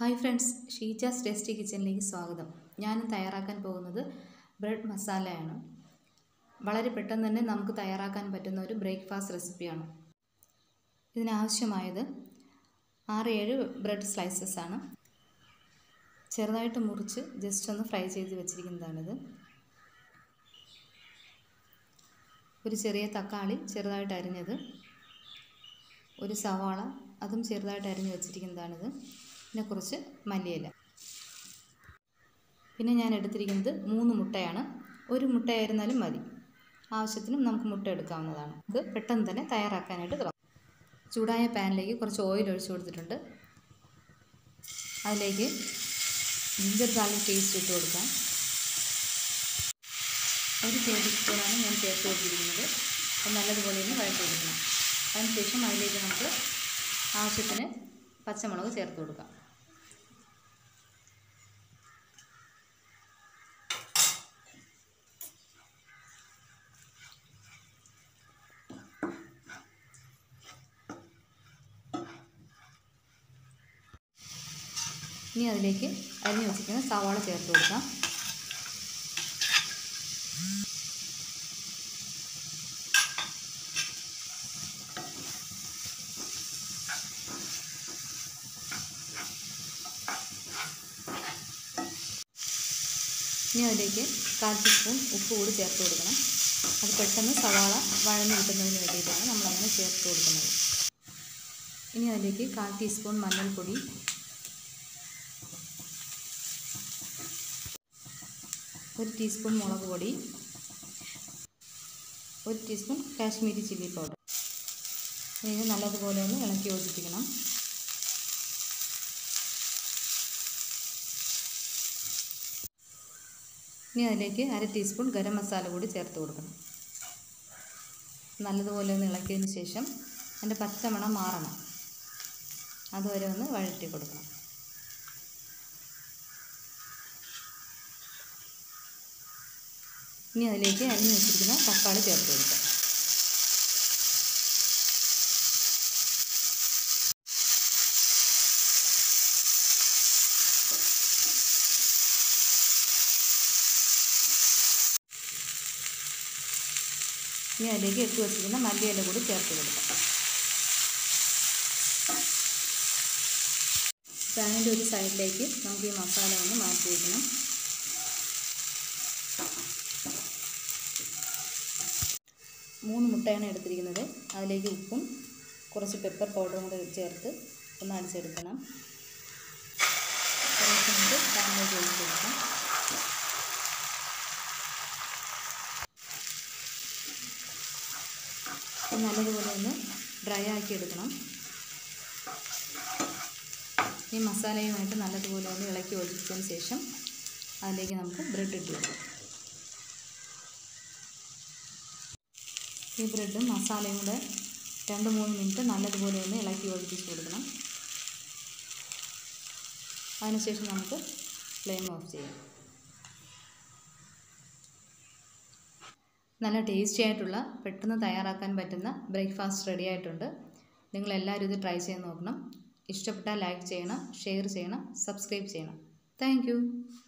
Hi friends, Sheeja's tasty കിച്ചണിലേക്ക് സ്വാഗതം. ഞാൻ തയ്യാറാക്കാൻ പോകുന്നത് ബ്രെഡ് മസാലയാണ്. വളരെ പെട്ടെന്ന് തന്നെ നമുക്ക് തയ്യാറാക്കാൻ പറ്റുന്ന ഒരു ബ്രേക്ക്ഫാസ്റ്റ് റെസിപ്പിയാണ്. ഇതിനാവശ്യമായത് 6-7 ബ്രെഡ് സ്ലൈസസ് ആണ്. ചെറുതായിട്ട് മുറിച്ച് ജസ്റ്റ് ഒന്ന് ഫ്രൈ ചെയ്ത് വെച്ചിരിക്കുന്നതാണിത്. ഒരു ചെറിയ തക്കാളി ചെറുതായിട്ട് അരിഞ്ഞത്, ഒരു സവാള അതും ചെറുതായിട്ട് അരിഞ്ഞ് വെച്ചിരിക്കുന്നതാണിത്. പിന്നെ കുറച്ച് മല്ലിയില. പിന്നെ ഞാൻ എടുത്തിരിക്കുന്നത് 3 മുട്ടയാണ്. ഒരു മുട്ടയായിരുന്നാലും മതി. ആവശ്യത്തിന് നമുക്ക് മുട്ട എടുക്കാവുന്നതാണ്. ഇത് പെട്ടെന്ന് തന്നെ തയ്യാറാക്കാനായിട്ട് തുടങ്ങാം. ചൂടായ പാനിലേക്ക് കുറച്ച് ഓയിൽ ഒഴിച്ചു കൊടുത്തിട്ടുണ്ട്. അതിലേക്ക് ജിഞ്ചർ ഗാർലിക് പേസ്റ്റ് ഇട്ട് കൊടുക്കാം. 1 ടേബിൾ സ്പൂണാണ് ഞാൻ ചേർത്ത് കൊടുത്തിരിക്കുന്നത്. അത് നല്ലതുപോലെ ഒന്ന് വഴറ്റി കൊടുക്കണം. അതിനുശേഷം അതിലേക്ക് നമുക്ക് ആവശ്യത്തിന് പച്ചമുളക് ചേർത്ത് കൊടുക്കാം. ഇനി അതിലേക്ക് അരിഞ്ഞു വെച്ചിരിക്കുന്ന സവാള ചേർത്ത് കൊടുക്കാം. ഇനി അതിലേക്ക് 1/4 ടീസ്പൂൺ ഉപ്പ് കൂടി ചേർത്ത് കൊടുക്കണം. അത് പെട്ടെന്ന് സവാള വഴന്ന് കിട്ടുന്നതിന് വേണ്ടിയിട്ടാണ് നമ്മളങ്ങനെ ചേർത്ത് കൊടുക്കുന്നത്. ഇനി അതിലേക്ക് 1/4 ടീസ്പൂൺ മഞ്ഞൾപ്പൊടി, 1 ടീസ്പൂൺ മുളക് പൊടി, 1 ടീസ്പൂൺ കാശ്മീരി ചില്ലി പൗഡർ. ഇത് നല്ലതുപോലെ ഒന്ന് ഇളക്കി യോജിപ്പിക്കണം. ഇനി അതിലേക്ക് 1/2 ടീസ്പൂൺ ഗരം മസാല കൂടി ചേർത്ത് കൊടുക്കണം. നല്ലതുപോലെ ഒന്ന് ഇളക്കിയതിന് ശേഷം അതിൻ്റെ പച്ചമണം മാറണം. അതുവരെ ഒന്ന് വഴറ്റി കൊടുക്കണം. ഇനി അതിലേക്ക് അരിഞ്ഞു വെച്ചിരിക്കുന്ന തക്കാളി ചേർത്ത് കൊടുക്കാം. ഇനി അതിലേക്ക് എടുത്ത് വെച്ചിരിക്കുന്ന മല്ലിയില കൂടി ചേർത്ത് കൊടുക്കാം. പാനിൻ്റെ ഒരു സൈഡിലേക്ക് നമുക്ക് ഈ മസാല ഒന്ന് മാറ്റി വയ്ക്കണം. മൂന്ന് മുട്ടയാണ് എടുത്തിരിക്കുന്നത്. അതിലേക്ക് ഉപ്പും കുറച്ച് പെപ്പർ പൗഡറും കൂടി ചേർത്ത് ഒന്ന് അടിച്ചെടുക്കണം. കുറച്ച് നമുക്ക് പാനിലേക്ക് ഒഴിച്ച് കൊടുക്കാം. നല്ലതുപോലെ ഒന്ന് ഡ്രൈ ആക്കി എടുക്കണം. ഈ മസാലയുമായിട്ട് നല്ലതുപോലെ ഒന്ന് ഇളക്കി യോജിച്ചതിന് ശേഷം അതിലേക്ക് നമുക്ക് ബ്രെഡ് ഇട്ട് കൊടുക്കാം. ഈ ബ്രെഡും മസാലയും കൂടെ 2-3 മിനിറ്റ് നല്ലതുപോലെ ഒന്ന് ഇളക്കി യോജിപ്പിച്ച് കൊടുക്കണം. അതിനുശേഷം നമുക്ക് ഫ്ലെയിം ഓഫ് ചെയ്യാം. നല്ല ടേസ്റ്റി ആയിട്ടുള്ള പെട്ടെന്ന് തയ്യാറാക്കാൻ പറ്റുന്ന ബ്രേക്ക്ഫാസ്റ്റ് റെഡി ആയിട്ടുണ്ട്. നിങ്ങളെല്ലാവരും ഇത് ട്രൈ ചെയ്ത് നോക്കണം. ഇഷ്ടപ്പെട്ടാൽ ലൈക്ക് ചെയ്യണം, ഷെയർ ചെയ്യണം, സബ്സ്ക്രൈബ് ചെയ്യണം. താങ്ക്